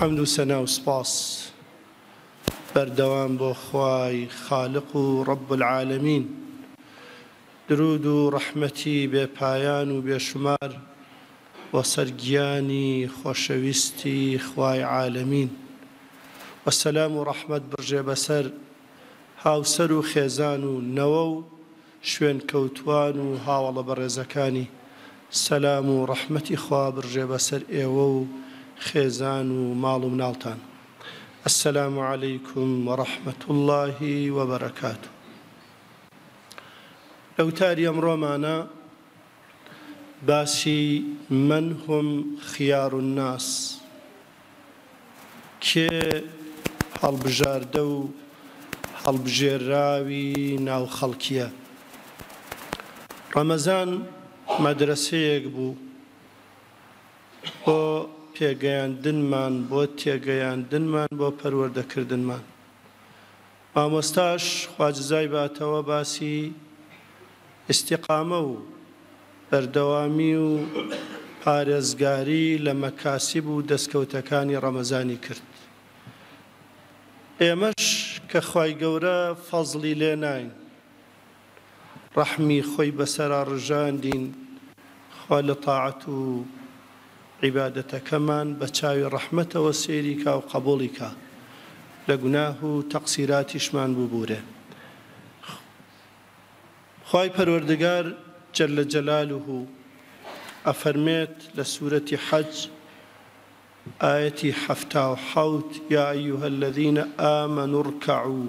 حەمد و سەنا و سپاس بەردەوام بۆ خوای خالق و ڕەب العالەمین، درود و ڕەحمەتی بێپایان و بێشمار بۆ سەرگیانی خۆشەویستی خوای عالەمین، وەسەلام و ڕەحمەت بڕژێ بەسەر هاوسەر و خێزان و نەوە و شوێن کەوتوان و هاوڵە بەڕێزەکانی. سەلام و ڕەحمەتی خوا بڕژێ بەسەر ئێوە و خێزان و ماڵ و مناڵتان. السلام عليكم ورحمة الله وبركاته. لو تاري أمرمانا باسي من هم خيار الناس كي هەڵبژاردە هەڵبژێراوی ناو خەڵکیە. ڕەمەزان مەدرسەیەک بوو بۆ پێگەیاندنمان، بۆ تێگەیاندنمان، بۆ پەروەردەکردنمان. مامۆستاش خواجزای باتەوە باسی ئیستیقامە و بەردەوامی و پارێزگاری لە مەکاسب و دەستکەوتەکانی ڕەمەزانی کرد. ئێمەش کە خوای گەورە فەزڵی لێ ناین، ڕەحمی خۆی بەسەرا ڕژاندین، خوا لە تاعەت و عیبادەتەکەمان بە چاوی ڕەحمەتەوە سێری کا و قبوڵی کا، لە گوناه و تەقسیراتیشمان ببوورێ. خوای پەروەردگار جەلە جەلالوه ئەفەرمێت لە سوورەتی حەج آيتي 77: يا أيها الذين آمنوا اركعوا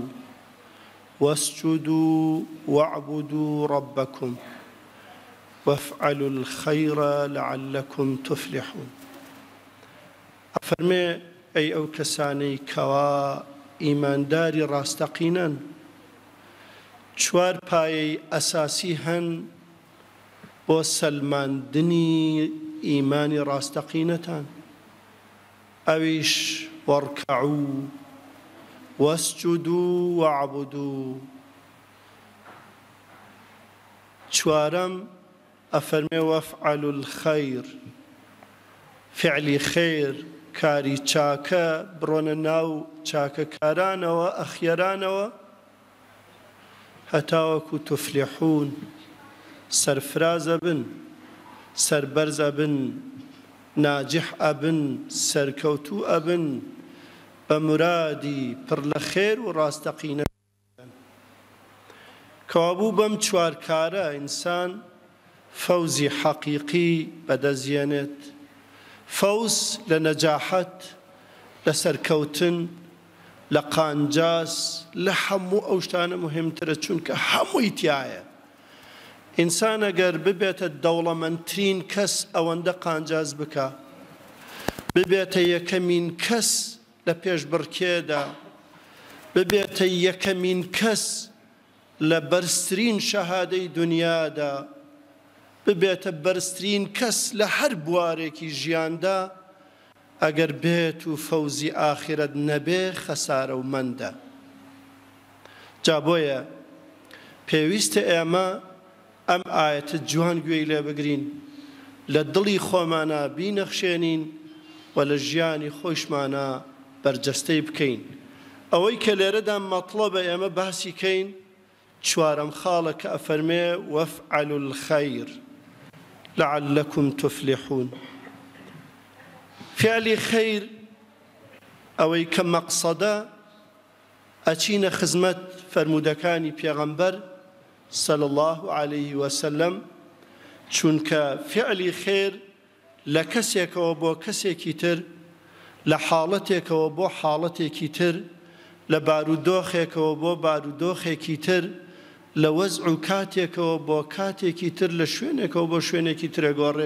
واسجدوا واعبدوا ربكم وافعلوا الخير لعلكم تفلحون. أفرمي أي أو كساني كوا إيمان داري راستقينا چوار پایەی ئەساسی هەن بۆ سەلماندنی ئیمانی ڕاستەقینەتان. ئەویش وەڕکەعوو وەسجودوا وەعبودوا. چوارەم ئەفەرمێ وەفعەلوا الخەیر، فعلی خێر، کاری چاکە بڕۆنە ناو چاکەکارانەوە، ئەخیەرانەوە، هەتاوەکو تفلحون، سەرفرازە بن، سەربەرز ئەبن، ناجح ئەبن، سەرکەوتوو ئەبن، بە مرادی پڕ لە خێر و ڕاستەقینە. کەوابوو بەم چوار کارە ئینسان فەوزی حەقیقی بەدەستێنێت. فەوز لە نەجاحەت، لە سەرکەوتن، لە قانجاس، لە هەموو ئەو شتانە مهمترە، چونکە هەمووی تایە. ئینسان ئەگەر ببێتە دەوڵەمەندترین کەس ئەوەندە قانجاز بکە، ببێتە یەکەمین کەس لە پێشبڕکێدا، ببێتە یەکەمین کەس لە بەرزترین شەهادەی دنیادا، ببێتە بەرزترین کەس لە هەر بوارێکی ژیاندا، ئەگەر بێت و فەوزی ئاخرەت نەبێ، خەسارە و مەندە. جا بۆیە پێویستە ئێمە ئەم ئاەتە جوان گوێی لێ بگرین، لە دڵی خۆمانە بینەخشێنین و لە ژیانی خۆشمانە بەرجەستەی بکەین. ئەوەی کە لێرەدا مەطلەبە ئێمە باسی کەین، چوارەم خاڵە کە ئەفەرمێ وەفعەلوا الخەیر لعلكم تفلحون. فعلی خەیر ئەوەی کە مەقسەدە ئەچینە خزمەت فەرمودەکانی پێغەمبەر صلى الله عليه وسلم، چونکە فعلی خێر لە کەسێکەوە بۆ کەسێکی تر، لە حاڵەتێکەوە بۆ حاڵەتێکی تر، لە بارودۆخێکەوە بۆ بارودۆخێکی تر، لە وەزع و کاتێکەوە بۆ کاتێکی تر، لە شوێنێکەوە بۆ شوێنێکی ترەگۆڕێ.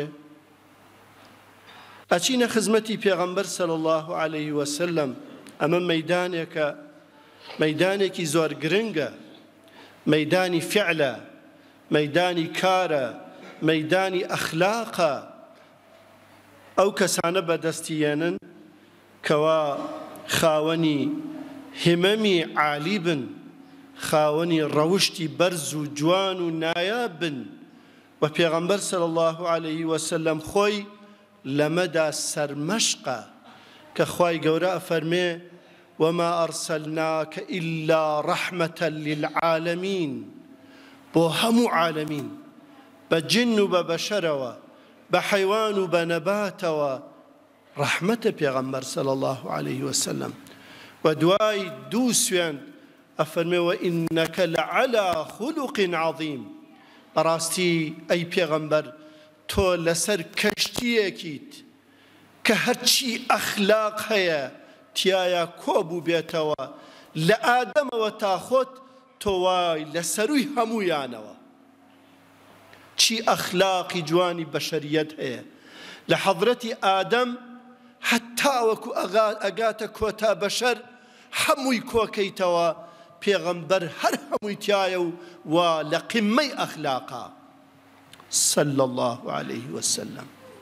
ئەچینە خزمەتی پێغەمبەر صلى الله عليه وسلم. ئەمە مەیدانێکە، مەیدانێکی زۆر گرنگە، مەیدانی فعلە، مەیدانی کارە، مەیدانی ئەخلاقە. ئەو کەسانە بەدەستیێنن کەوا خاوەنی همەمی عالی بن، خاوەنی ڕەوشتی بەرز و جوان و نایاب بن. و پێغەمبەر صلى الله عليه وسلم خۆی لەمەدا سەرمەشقە كخواي قوراء فرمي وما أرسلناك إلا رحمة للعالمين بو همو عالمين بجن وببشر بحيوان وبنبات ورحمة بيغمبر صلى الله عليه وسلم ودواي دوسيان أفرمي وإنك لعلى خلق عظيم براستي أي بيغمبر تو لسر كشتيكيت كهرشي أخلاق هيا تيايا كوبو بيتوا لآدم وتاخوت تواي لسروي همويانوا چي أخلاق جواني بشريت هيا لحضرة آدم حتى وكو أغاتا كوتا بشر هموي كوكيتوا پیغمبر هر هموي تيايو ولقمي أخلاقا صلى الله عليه وسلم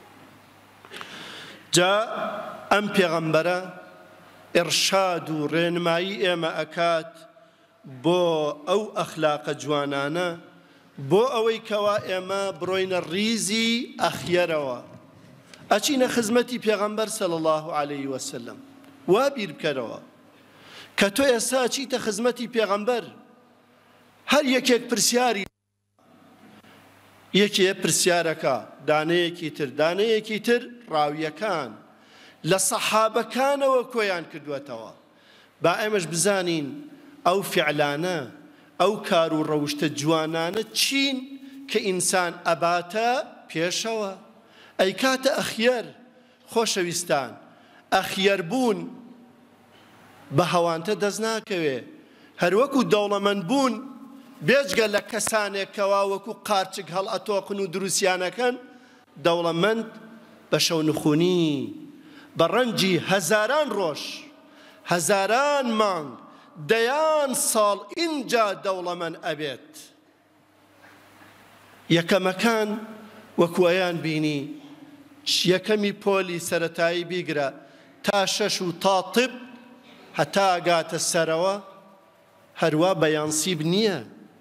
جاء أم پیغمبر إرشاد رينمائي إما أكات بو أو أخلاق جوانانا بو أوي كوا إما بروين الريزي أخيروا أچين خزمتي پیغمبر صلى الله عليه وسلم وابير بكروا كتو يسا چيت خزمتي پیغمبر هر يكيك برسياري يكي برسياركا دانيكي تر راويكان لصحابة كان وكويان كدوتوا بائمش بزانين أو فعلانا أو كارو روشت جوانانا تشين كإنسان أباتا بيشوا أي كات أخير خوشويستان أخير بون بهوانتا دزناكوي هروكو دولة من بون بيجگە لە کەسانێکەوە وەکو قارچک هەڵئەتۆقن و دروسیانەکەن دەوڵەمەند بە شەونخوونی بە ڕەنجی هەزاران ڕۆژ هەزاران مانگ دەیان ساڵ ئینجا دەوڵەمەند ئەبێت یەکەمەکان وەکو ئەیان بینی یەکەمی پۆلی سەرەتایی بیگرە تا شەش و تا طب هەتا ئەگاتە سەرەوە هەروە بەیانسیب نییە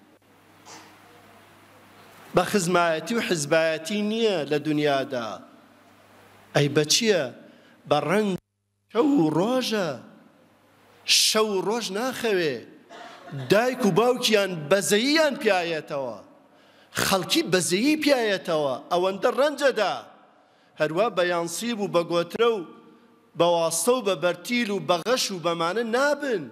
بخزمایەتی و حزبایەتی نییە لە دنیادا ئەی بەچییە بە ڕەنج شەو ڕۆژە شەو ڕۆژ ناخەوێ دایک و باوکیان بەزەییان پیایەتەوە خەڵکی بەزەیی پیایەتەوە ئەوەندە ڕەنجەدا هەروە بەیانسیب و بەگۆترە و بەواستە و بە بەرتیل و بەغەش و بەمانە نابن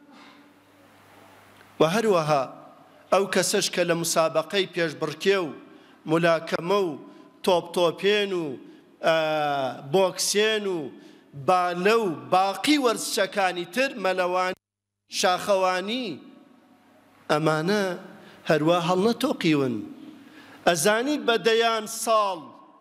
و هەروەها ئەو کەسەش کە لە مسابقەی پێشبڕکێ و مولاکەمە و تۆپتۆپێن و بۆکسێن و بالە و باقی وەرزشەکانی تر مەلەوانی شاخەوانی ئەمانە هەروە هەڵنەتۆقیون ئەزانی بەدەیان ساڵ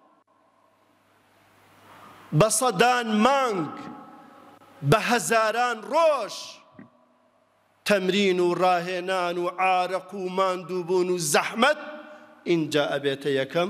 بە سەدان مانگ بە هەزاران ڕۆژ تەمرین و ڕاهێنان و عارەق و ماندووبوون و زەحمەت ئینجا ئەبێتە یەکەم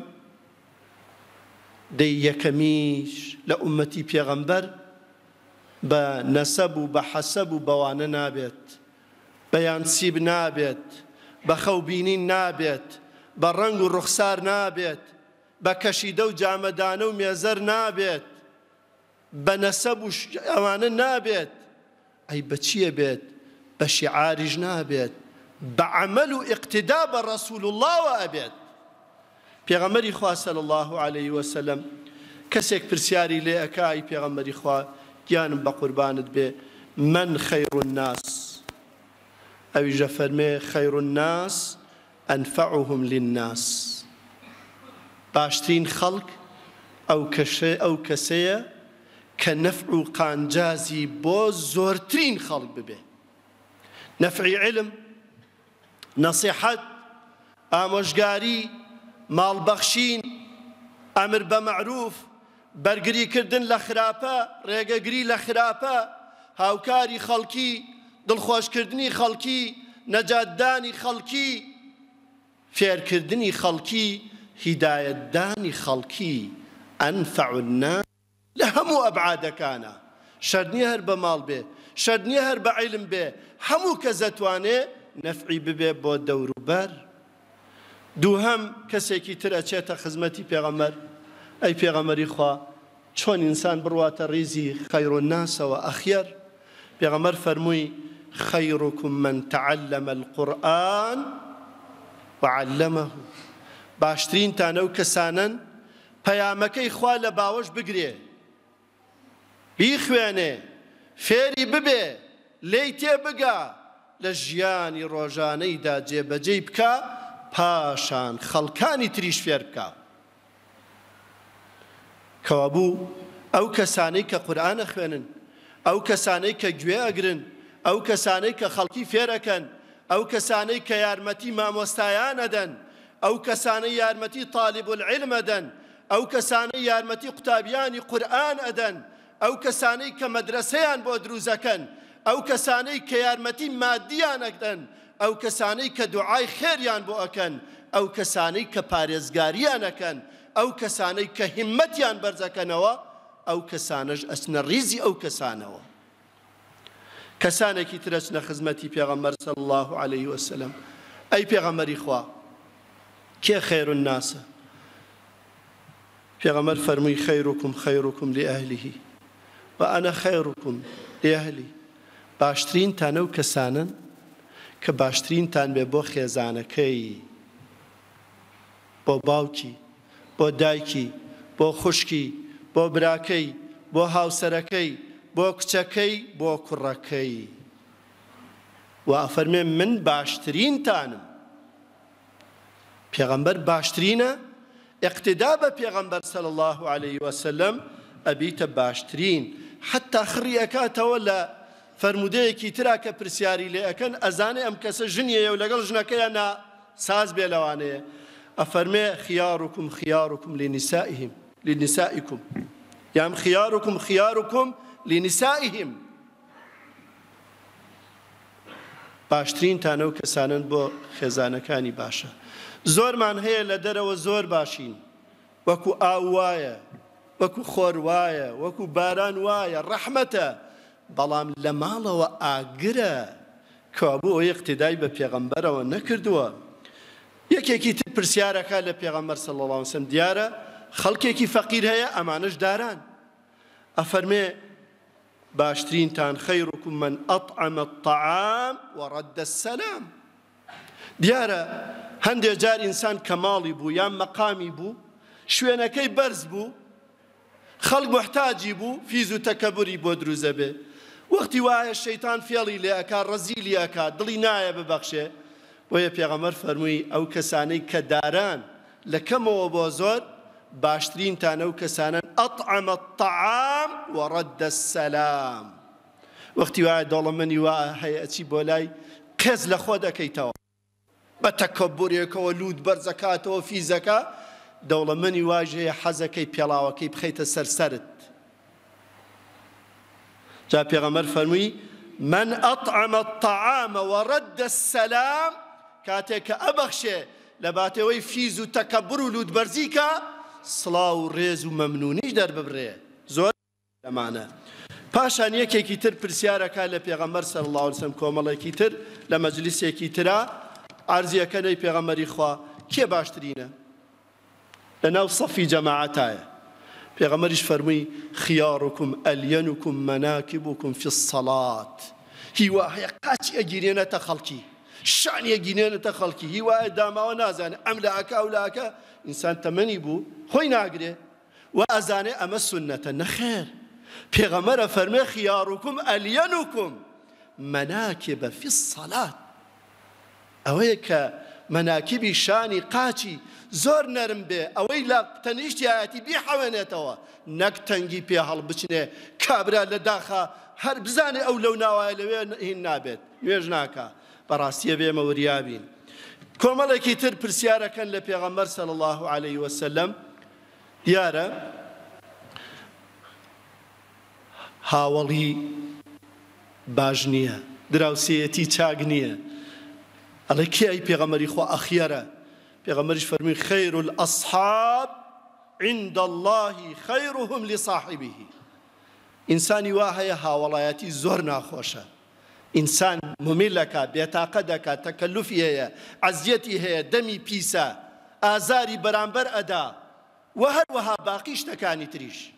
دەی یەکەمیش لە ئومەتی پێغەمبەر بە نەسەب و بە حەسەب و بەوانە نابێت بەیانسیب نابێت بە خەوبینین نابێت بە ڕەنگ و ڕوخسار نابێت بە کەشیدە و جامەدانە و مێزەر نابێت بە نەسەب و ئەوانە نابێت ئەی بەچیە بێت بە شیعاریش نابێت بە عەمەل و ئیقتیدا بە ڕەسوول اللهەوە ئەبێت پێغەمبەری خوا صلی الله عليه وسلم کەسێک پرسیاری لێ ئەکا ئەی پێغەمبەری خوا گیانم بە قوربانت بێ من خەیر الناس ئەویژە فەرمێ خەیر الناس ئەنفەعهم للناس باشترین خەڵک ئەو کەسەیە کە نەفع و قانجازی بۆ زۆرترین خەڵک ببێ نەفعی علم نەسیحەت ئامۆژگاری ماڵبەخشین ئەمر بە مەعروف بەرگریکردن لە خراپە ڕێگەگری لە خراپە هاوکاری خەڵکی دڵخۆشکردنی خەڵکی نەجاتدانی خەڵکی فێرکردنی خەڵکی هیدایەتدانی خەڵکی ئەنفەع الناس لە هەموو ئەبعادەکانە شەرط نییە هەر بە ماڵ بێ شەرط نییە هەر بە عیلم بێ هەموو کەس دەتوانێ نەفعی ببێ بۆ دەوروبەر دووهەم کەسێکی تر ئەچێتە خزمەتی پێغەمبەر ئەی پێغەمبەری خوا چۆن ئینسان بڕواتە ڕیزی خەیر الناسەوە ئەخیەر پێغەمبەر فەرمووی خەیڕکم من تعلم القورئان وعلمه باشترینتان ئەو کەسانن پەیامەکەی خوا لە باوەش بگرێ بیخوێنێ فێری ببێ لێی تێبگا لە ژیانی ڕۆژانەیدا جێبەجێی بکە پاشان خەڵکانی تریش فێر بکە کەوابوو ئەو کەسانەی کە قورئان ئەخوێنن ئەو کەسانەی کە گوێ ئەگرن ئەو کەسانەی کە خەڵکی فێرەکەن ئەو کەسانەی کە یارمەتی مامۆستایان ئەدەن ئەو کەسانەی یارمەتی طالب العلم ئەدەن ئەو کەسانەی یارمەتی قوتابیانی قورئان ئەدەن ئەو کەسانەی کە مەدرسەیان بۆ دروزەکەن ئەو کەسانەی کە یارمەتی مادیان ئەدەن ئەو کەسانەی کە دوعای خێریان بۆ ئەکەن ئەو کەسانەی کە پارێزگاریان ئەکەن ئەو کەسانەی کە هیممەتیان بەرزەکەنەوە ئەو کەسانەش ئەچنە ڕیزی ئەو کەسانەوە کەسانێکی تر ئەچنە خزمەتی پێغەمبەر صلی الله عليه وسلم ئەی پێغەمبەری خوا کێ خەیر الناسە پێغەمبەر فەرمووی خەیرکم خەیرکم لئەهلیه وأنا خەیرکم لئەهلی باشترینتان ئەو کەسانن کە باشترینتان بێ بۆ خێزانەکەی بۆ باوکی بۆ دایکی بۆ خوشکی بۆ براکەی بۆ هاوسەرەکەی بۆ کچەکەی بۆ کوڕەکەی و ئەفەرمێ من باشترینتانم پێغەمبەر باشترینە اقتدا بە پێغەمبەر صلی الله عليه وسلم ئەبیتە باشترین حتا خڕی ئەکاتەوە لە فەرمودەیەکی ترا کە پرسیاری لێ ئەکەن ئەزانێ ئەم کەسە ژنیەیە و لەگەڵ ژنەکەیە نا ساز بێ لەوانەیە ئەفەرمێ خیارکم خیارکم لنسائکم یام خیارکم خیارکم لنسائهم باشترینتان ئەو کەسانن بۆ خێزانەکانی باشە زۆرمان هەیە لە دەرەوە زۆر باشین وەکو ئاو وایە وەکو خۆر وایە وەکو باران وایە ڕەحمەتە بەڵام لە ماڵەوە ئاگرە کەوابوو ئەوەی اقتیدای بە پێغەمبەرەوە نەکردووە یەکێکی تر پرسیارەکە لە پێغەمبەر صلی الله علیه وسلم دیارە خەڵکێکی فەقیر هەیە ئەمانەش داران ئەفەرمێ باشترینتان خەیرکم من ئەطعم الطعام وەڕەدە السەلام دیارە هەندێک جار ئینسان کە ماڵی بوو یان مەقامی بوو شوێنەکەی بەرز بوو خەڵک محتاجی بوو فیز و تەکەبوری بۆ دروزە بێ وەختی وایە شەیتان فێڵی لێ ئەکا ڕەزیلی ئەکا دڵی نایە ببەخشێ بۆیە پێغەمبەر فەرمووی ئەو کەسانەی کە داران لە کەمەوە بۆ زۆر باشترینتان ئەو کەسانن ئەطعم الطعام وەڕەدە السەلام وەختی وایە دەوڵەمەندی وایە هەیە ئەچی بۆ لای قێز لە خۆ دەکەیتەوە بە تەکەبورێکەوە لووت بەرزەکاتەوە فیزەکە دەوڵەمەندی واژەیە حەزەکەی پێڵاوەکەی بخەیتە سەرسەرت جا پێغەمبەر فەرمووی من ئەطعم الطعام وەڕەدە السەلام کاتێک کە ئەبەخشێ لە باتەوەی فیز و تەکەبور و لووتبەرزیکە سڵاو و ڕێز و مەمنونیش دەرببڕێ زۆر لەمانە پاشان یەکێکی تر پرسیارەکە لە پێغەمبەر صلی الله علیه وسلم کۆمەڵێکی تر لە مەجلیسێکی ترا عەرزیەکەی پێغەمبەری خوا کێ باشترینە لەناو سەفی جەماعەتایە پێغەمبەریش فەرمووی خیارکم ئەلینکم مەناکبکم فی الصەڵات هیوا هەیە قاچی ئەگیرێنێتە خەڵکی شانی ئەگیرێنێتە خەڵکی هیوایە داماوە نازانێ ئەم لە ئەکا و لە ئەکە ئینسان تەمەنی بوو خۆی ناگرێ و ئەزانێ ئەمە سونەتە نەخێر پێغەمبەرە فەرمێ خیارکم ئەلینکم مەناکب فی الصەڵات ئەوەیە کە مەناکبی شانی قاچی زۆر نەرم بێ ئەوەی لە تەنیشتی ئاەتی بیحەوێنێتەوە نەک تەنگی پێ هەڵبچنێ کابرا لە داخە هەر بزانێ ئەو لەو ناوایە لەوێ هین نابێت نوێژ ناکە بەڕاستیە بێمە وریابین کۆمەڵێکی تر پرسیارەکەن لە پێغەمبەر صلی الله عليه وسلم دیارە هاوڵی باش نییە دراوسێتی چاک نییە ئەڵێ کێ ئەی پێغەمبەری خوا ئەخیەرە پێغەمبەریش فەرمووی خەیر الأصحاب عند الله خەیرهم لصاحبه ئینسانی وا هەیە هاوڵایەتی زۆر ناخۆشە ئینسان ممیلەکە بێتاقە دەکات تەکەلوفی هەیە عەزیەتی هەیە دەمی پیسە ئازاری بەرامبەر ئەدا و هەروەها باقی شتەکانی تریش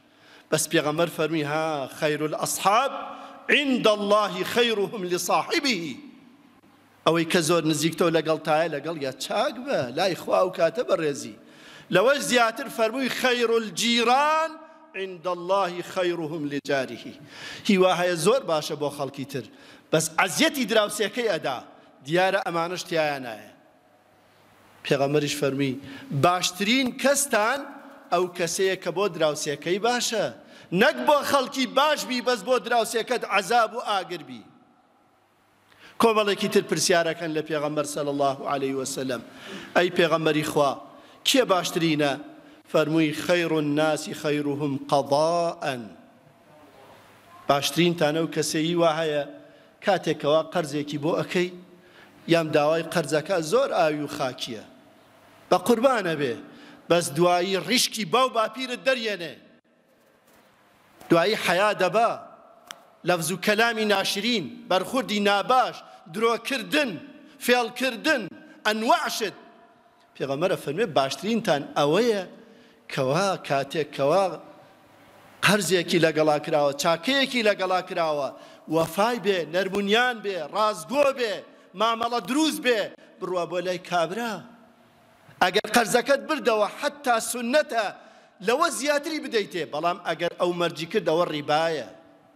بەس پێغەمبەر فەرمی ها خەیر الأصحاب عند الله خيرهم لصاحبه ئەوەی کە زۆر نزیکتەوە لەگەڵتایە لەگەڵ یا چاک بە لای خوا و کاتە بەڕێزی لەوەش زیاتر فەرمووی خەیر الجیران عند الله خيرهم لجاره هیوا هەیە زۆر باشە بۆ خەڵکی تر بەس عەزیەتی دراوسێکەی ئەدا دیارە ئەمانەش تیایە نایە پێغەمبەریش فەرمی باشترین کەستان ئەو کەسەیە کە بۆ دراوسێکەی باشە نەک بۆ خەڵکی باش بی بەس بۆ دراوسێکەت عەزاب و ئاگر بی کۆمەڵێکی تر پرسیارەکەن لە پێغەمبەر صلی الله عليه وسلم ئەی پێغەمبەری خوا کێ باشترینە فەرمووی خەیر الناس خەیرهم قەضاء باشترینتانە و کەسەیی وا هەیە کاتێکەوە قەرزێکی بۆ ئەکەی یام داوای قەرزەکە زۆر ئاوی و خاکیە بە قوربانە بێ بەس دوایی ڕیشکی باو باپیرت دەرێنێ دوایی حیا دەبا لەفز و کەلامی ناشرین بەرخوردی ناباش درۆکردن فێڵکردن ئەنواعشت پێغەمبەر فەرمێ باشترینتان ئەوەیە کەوا کاتێکەوە قەرزێکی لەگەڵا کراوە چاکەیەکی لەگەڵا کراوە وەفای بێ نەرمونیان بێ ڕازگۆ بێ مامەڵە دروست بێ بڕوا بۆ لای کابرا ئەگەر قەرزەکەت بردەوە حتا سونەتە لەوە زیاتری بدەیتێ بەڵام ئەگەر ئەو مەرجی کردەوە ڕیبایە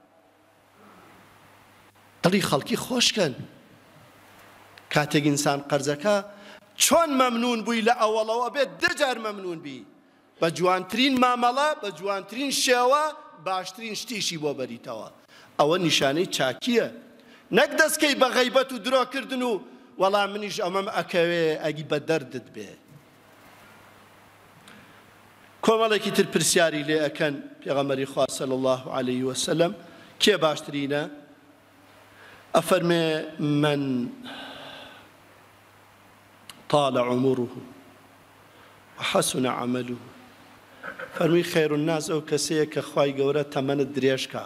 دڵی خەڵکی خۆشکەن کاتێک ئینسان قەرزەکە چۆن مەمنون بووی لە ئەوەڵەوە بێت دەجار مەمنون بی بە جوانترین مامەڵە بە جوانترین شێوە باشترین شتیشی بۆ بەریتەوە ئەوە نیشانەی چاکیە نەک دەستکەی بە غەیبەت و درۆکردن و وەڵام منیش ئەمەم ئەکەوێ ئەگی بە دەردت بێ کۆمەڵێکی تر پرسیاری لێ ئەکەن پێغەمبەری خوا صلی الله عليه وسلم کێ باشترینە ئەفەرمێ من طال عمره وحسن عمله فەرمی خەیر الناس ئەو کەسەیە کە خوای گەورە تەمەنت درێژکە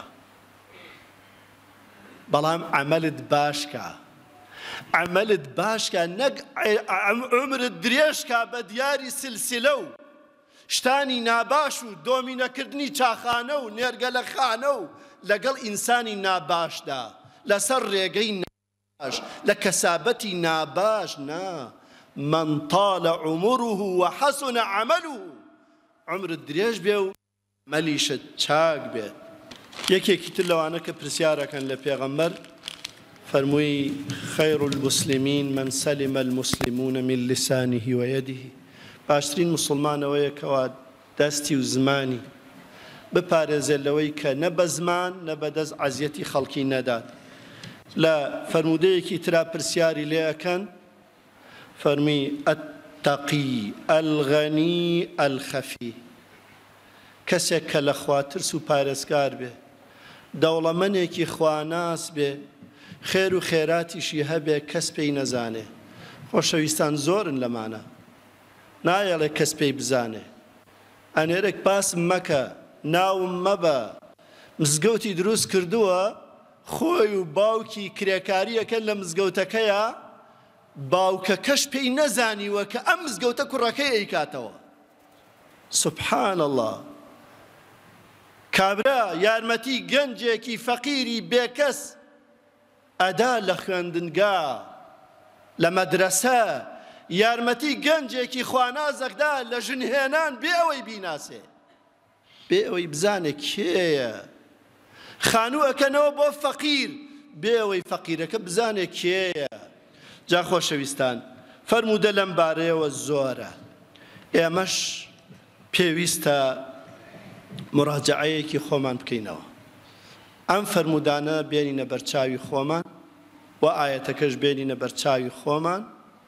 بەڵام عەمەلت باشکە عەمەلت باشکە نەک عمرت درێژکە بە دیاری سلسلە و شتانی ناباش و دۆمینەکردنی چاخانە و نێرگەلەخانە و لەگەڵ ئینسانی ناباشدا لەسەر ڕێگەی ناباش لە کەسابەتی ناباش نا من طال عمره وحسن عمله عمرت درێژ بێ و مەلیشت چاک بێت یەکێکی تر لەوانە کە پرسیارەکەن لە پێغەمبەر فەرمووی خەیر المسلمین من سەلم المسلمون من لسانه ويده باشترین مسلمانەوەیە کەوا دەستی و زمانی بپارێزێت لەوەی کە نە بە زمان نە بە دەست عەزیەتی خەڵکی نەدات لە فەرموودەیەکی ترا پرسیاری لێ ئەکەن فەرمی التەقی الغەنی الخەفی کەسێک کە لە خوا ترس و پارێزگار بێ دەوڵەمەندێکی خواناس بێ خێر و خێراتیشی هەبێ کەس پێی نەزانێ خۆشەویستان زۆرن لەمانە نایەڵێ کەس پێی بزانێ ئەنێرێک باسم مەکە ناوم مەبە مزگەوتی دروست کردووە خۆی و باوکی کرێکاریەکەن لە مزگەوتەکەیە باوکەکەش پێی نەزانیوە کە ئەم مزگەوتە کوڕەکەی ئەیکاتەوە سبحان الله کابرا یارمەتی گەنجێکی فەقیری بێکەس ئەدا لە خوێندنگا لە مەدرسە یارمەتی گەنجێکی خوانازەکدا لە ژنهێنان بێ ئەوەی بیناسێ بێ ئەوەی بزانێ کێیە خانوو ئەکەنەوە بۆ فەقیر بێ ئەوەی فەقیرەکە بزانێ کێیە جا خۆشەویستان فەرموودە لەم بارەیەوە زۆرە ئێمەش پێویستە مراجعەیەکی خۆمان بکەینەوە ئەم فەرمودانە بێنینە بەرچاوی خۆمان و ئاەتەکەش بێنینە بەرچاوی خۆمان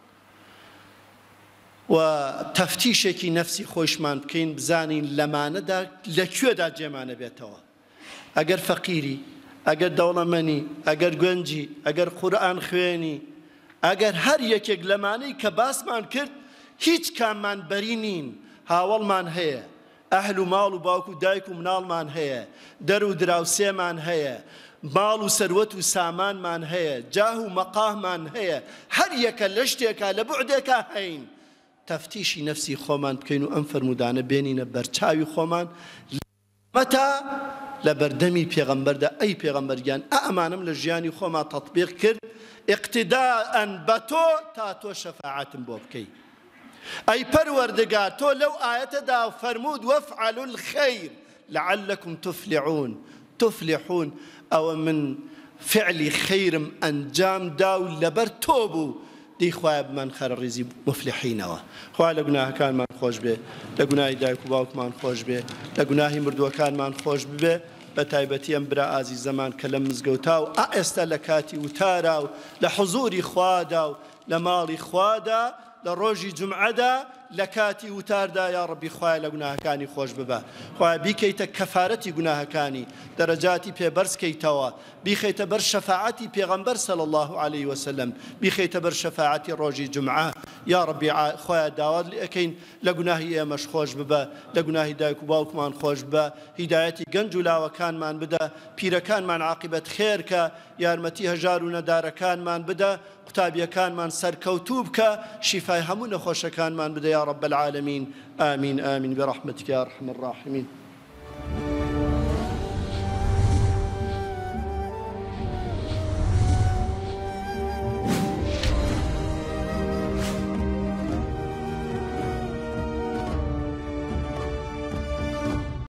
و تەفتیشێکی نەفسی خۆشمان بکەین بزانین لەمانەدا لەکوێدا جێمانە بێتەوە ئەگەر فەقیری ئەگەر دەوڵەمەنی ئەگەر گەنجی ئەگەر قورئان خوێنی ئەگەر هەر یەکێک لەمانەی کە باسمان کرد هیچ کاممان بەری نین هاوڵمان هەیە ئەهل و ماڵ و باوک و دایک و مناڵمان هەیە دەر و دراوسێمان هەیە ماڵ و سەروەت و سامانمان هەیە جاه و مەقاهمان هەیە هەر یەکە لە شتێکە لە بوعدێکە هەین تەفتیشی نەفسی خۆمان بکەین و ئەم فەرمودانە بێنینە بەرچاوی خۆمان متى لبردمي پیغمبردا أي پیغمبريان أمانم لجياني خوما تطبيق كرد اقتداء بتو تاتو شفاعة بوبكي أي پروردگار تو لو آية دا فرمود وافعلوا الخير لعلكم تفلحون أو من فعل خير أنجام داو لبر توبو دي خواب من خير الرزي مفلحين خواه لقناه كان من خوش به لقناه دايك وباوك من خوش به لقناه مردو كان من خوش به بتايبتي أمبرا آزي زمان كلم مزقوتاو أئست لكاتي وتاراو لحضوري خواداو لمالي خوادا لروجي جمعدا لكاتي وتاردا يا ربي خواه لقناه كاني خوش ببا خواه بيكيت كفارتي قناه كاني درجاتي بيبرس كيتوا بيخيت بر شفاعتي بيغمبر صلى الله عليه وسلم بيخيت بر شفاعتي روجي جمعة يا ربي خواه داود لأكين لقناه يامش خوش ببا لقناه دايك وباوك مان خوش ببا هدايتي قنجلا وكان مان بدا بيرا كان مان عاقبة خيرك يارمتي هجارون دار كان مان بدا قتابيا كان من سركوتوبك شفاء همون خوش كان من بدا يا رب العالمين آمين آمين برحمتك يا أرحم الراحمين.